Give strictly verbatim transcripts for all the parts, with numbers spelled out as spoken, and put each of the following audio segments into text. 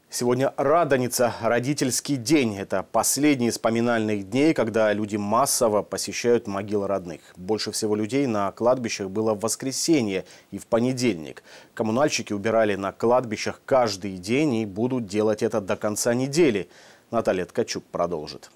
Сегодня Радоница, родительский день. Это последний из поминальных дней, когда люди массово посещают могилы родных. Больше всего людей на кладбищах было в воскресенье и в понедельник. Коммунальщики убирали на кладбищах каждый день и будут делать это до конца недели. Наталья Ткачук продолжит.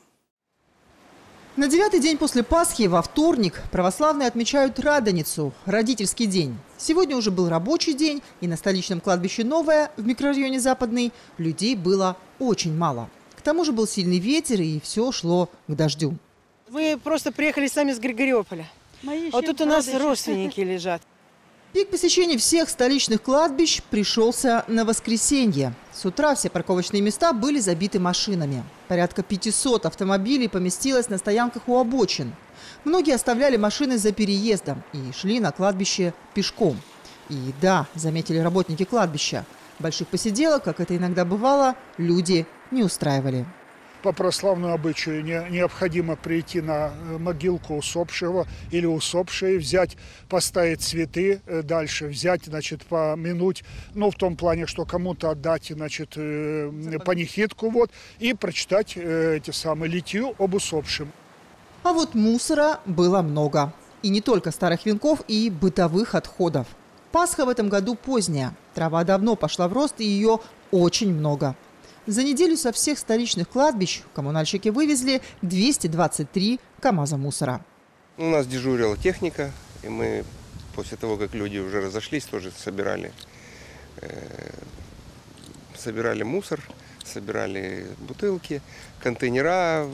На девятый день после Пасхи, во вторник, православные отмечают Радоницу – родительский день. Сегодня уже был рабочий день, и на столичном кладбище Новое, в микрорайоне Западный, людей было очень мало. К тому же был сильный ветер, и все шло к дождю. Мы просто приехали сами с Григориополя. А тут у нас родственники лежат. Пик посещений всех столичных кладбищ пришелся на воскресенье. С утра все парковочные места были забиты машинами. Порядка пятисот автомобилей поместилось на стоянках у обочин. Многие оставляли машины за переездом и шли на кладбище пешком. И да, заметили работники кладбища, больших посиделок, как это иногда бывало, люди не устраивали. По православному обычаю не, необходимо прийти на могилку усопшего или усопшей, взять, поставить цветы, дальше взять, значит, помянуть, ну, в том плане, что кому-то отдать, значит, панихидку, вот, и прочитать э, эти самые литию об усопшем. А вот мусора было много. И не только старых венков, и бытовых отходов. Пасха в этом году поздняя. Трава давно пошла в рост, и ее очень много. За неделю со всех столичных кладбищ коммунальщики вывезли двести двадцать три КАМАЗа мусора. У нас дежурила техника, и мы после того, как люди уже разошлись, тоже собирали, э, собирали мусор, собирали бутылки, контейнера,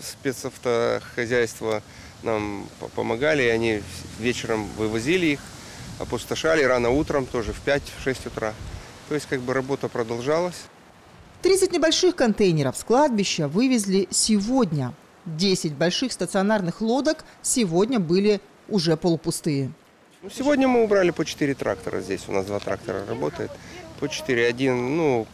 спецавтохозяйства нам помогали, и они вечером вывозили их, опустошали рано утром, тоже в пять-шесть утра. То есть как бы работа продолжалась. тридцать небольших контейнеров с кладбища вывезли сегодня. десять больших стационарных лодок сегодня были уже полупустые. Сегодня мы убрали по четыре трактора. Здесь у нас два трактора работает. По четыре, один, ну,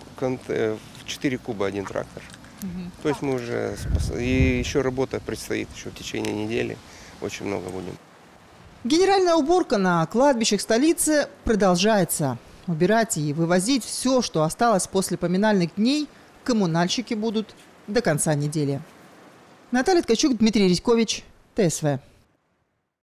в четыре куба один трактор. Угу. То есть мы уже... И еще работа предстоит еще в течение недели. Очень много будем. Генеральная уборка на кладбищах столицы продолжается. Убирать и вывозить все, что осталось после поминальных дней, коммунальщики будут до конца недели. Наталья Ткачук, Дмитрий Редькович, ТСВ.